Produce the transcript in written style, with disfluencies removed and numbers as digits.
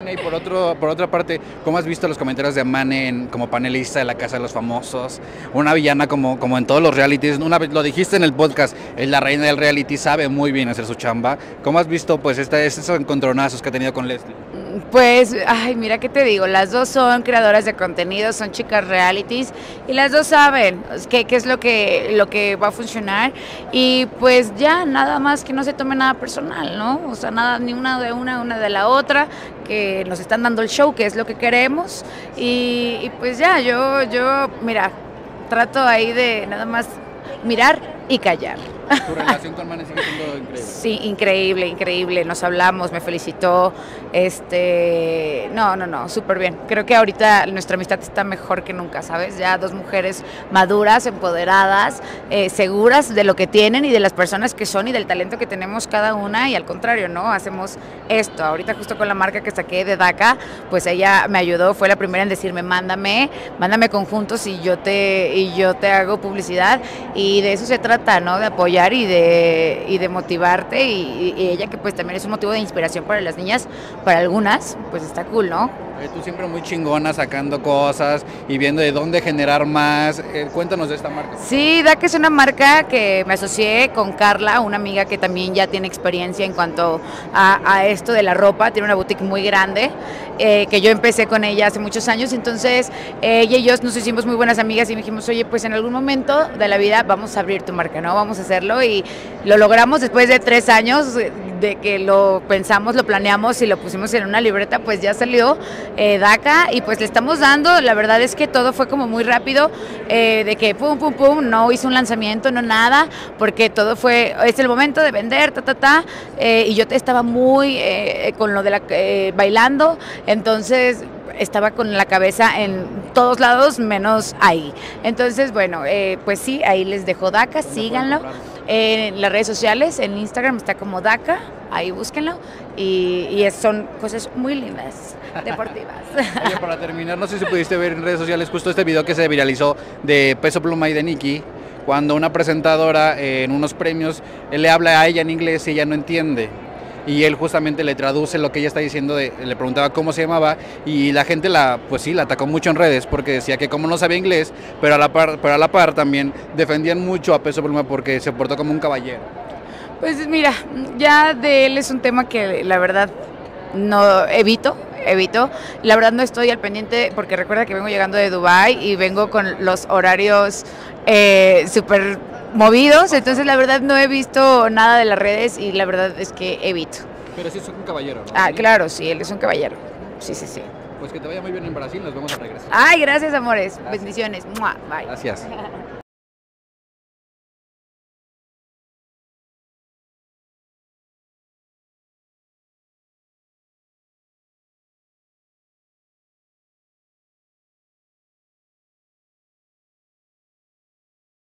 Y por otra parte, ¿cómo has visto los comentarios de Manen como panelista de La Casa de los Famosos? Una villana como en todos los realities. Una vez lo dijiste en el podcast, es la reina del reality, sabe muy bien hacer su chamba. ¿Cómo has visto pues esos encontronazos que ha tenido con Leslie? Pues, ay, mira qué te digo, las dos son creadoras de contenido, son chicas realities y las dos saben qué es lo que va a funcionar y pues ya nada más que no se tome nada personal, ¿no? O sea, nada, ni una de la otra, que nos están dando el show, que es lo que queremos y pues ya, yo, mira, trato ahí de nada más mirar y callar. ¿Tu relación con Manen sigue siendo increíble? Sí, increíble, increíble. Nos hablamos, me felicitó. No, súper bien. Creo que ahorita nuestra amistad está mejor que nunca, ¿sabes? Ya dos mujeres maduras, empoderadas, seguras de lo que tienen y de las personas que son y del talento que tenemos cada una y al contrario, ¿no? Hacemos esto. Ahorita justo con la marca que saqué de DACA, pues ella me ayudó, fue la primera en decirme, mándame conjuntos y yo te hago publicidad y de eso se trata, ¿no? De apoyar y de motivarte y ella que pues también es un motivo de inspiración para las niñas, para algunas, pues está cool, ¿no? Tú siempre muy chingona sacando cosas y viendo de dónde generar más. Cuéntanos de esta marca. Sí, DACA es una marca que me asocié con Carla, una amiga que también ya tiene experiencia en cuanto a esto de la ropa, tiene una boutique muy grande, que yo empecé con ella hace muchos años, entonces ella y yo nos hicimos muy buenas amigas y me dijimos, oye, pues en algún momento de la vida vamos a abrir tu marca, ¿no? Vamos a hacerlo y lo logramos después de 3 años de que lo pensamos, lo planeamos y lo pusimos en una libreta, pues ya salió DACA y pues le estamos dando, la verdad es que todo fue como muy rápido, de que pum, pum, pum, no hice un lanzamiento, no nada, porque todo fue, es el momento de vender, y yo estaba muy con lo de bailando, entonces estaba con la cabeza en todos lados menos ahí. Entonces, bueno, pues sí, ahí les dejo DACA, síganlo. En las redes sociales, en Instagram está como DACA, ahí búsquenlo y son cosas muy lindas, deportivas. Oye, para terminar, no sé si pudiste ver en redes sociales justo este video que se viralizó de Peso Pluma y de Nicki, cuando una presentadora en unos premios, él le habla a ella en inglés y ella no entiende. Y él justamente le traduce lo que ella está diciendo, le preguntaba cómo se llamaba y la gente la atacó mucho en redes porque decía que como no sabía inglés, pero a la par también defendían mucho a Peso Pluma porque se portó como un caballero. Pues mira, ya de él es un tema que la verdad no evito. La verdad no estoy al pendiente porque recuerda que vengo llegando de Dubái y vengo con los horarios súper movidos, entonces la verdad no he visto nada de las redes y la verdad es que evito. Pero sí es un caballero, ¿no? Ah, claro, sí, él es un caballero. Sí. Pues que te vaya muy bien en Brasil, nos vemos a regresar. Ay, gracias, amores. Gracias. Bendiciones. Bye. Gracias.